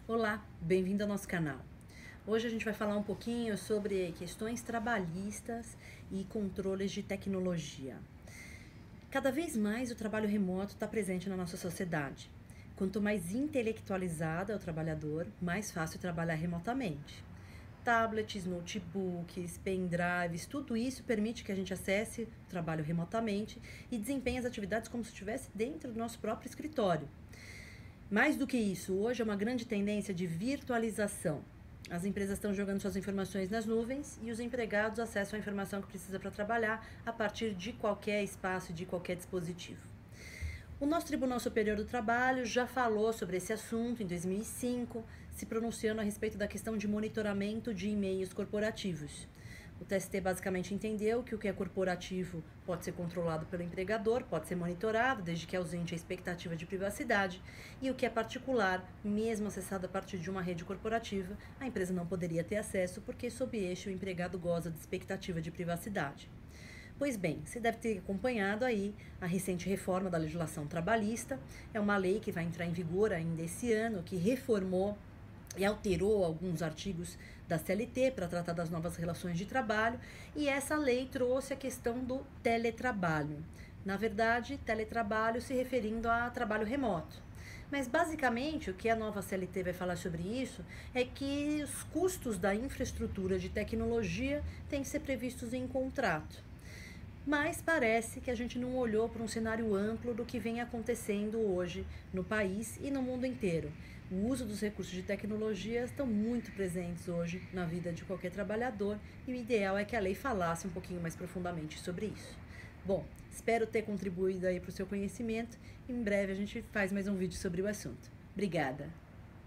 Olá, bem-vindo ao nosso canal. Hoje a gente vai falar um pouquinho sobre questões trabalhistas e controles de tecnologia. Cada vez mais o trabalho remoto está presente na nossa sociedade. Quanto mais intelectualizado é o trabalhador, mais fácil trabalhar remotamente. Tablets, notebooks, pendrives, tudo isso permite que a gente acesse o trabalho remotamente e desempenhe as atividades como se estivesse dentro do nosso próprio escritório. Mais do que isso, hoje é uma grande tendência de virtualização. As empresas estão jogando suas informações nas nuvens e os empregados acessam a informação que precisa para trabalhar a partir de qualquer espaço, de qualquer dispositivo. O nosso Tribunal Superior do Trabalho já falou sobre esse assunto em 2005, se pronunciando a respeito da questão de monitoramento de e-mails corporativos. O TST basicamente entendeu que o que é corporativo pode ser controlado pelo empregador, pode ser monitorado, desde que ausente a expectativa de privacidade, e o que é particular, mesmo acessado a partir de uma rede corporativa, a empresa não poderia ter acesso porque, sob este, o empregado goza de expectativa de privacidade. Pois bem, você deve ter acompanhado aí a recente reforma da legislação trabalhista. É uma lei que vai entrar em vigor ainda esse ano, que reformou e alterou alguns artigos da CLT para tratar das novas relações de trabalho, e essa lei trouxe a questão do teletrabalho. Na verdade, teletrabalho se referindo a trabalho remoto. Mas basicamente o que a nova CLT vai falar sobre isso é que os custos da infraestrutura de tecnologia têm que ser previstos em contrato. Mas parece que a gente não olhou para um cenário amplo do que vem acontecendo hoje no país e no mundo inteiro. O uso dos recursos de tecnologia estão muito presentes hoje na vida de qualquer trabalhador e o ideal é que a lei falasse um pouquinho mais profundamente sobre isso. Bom, espero ter contribuído aí para o seu conhecimento e em breve a gente faz mais um vídeo sobre o assunto. Obrigada!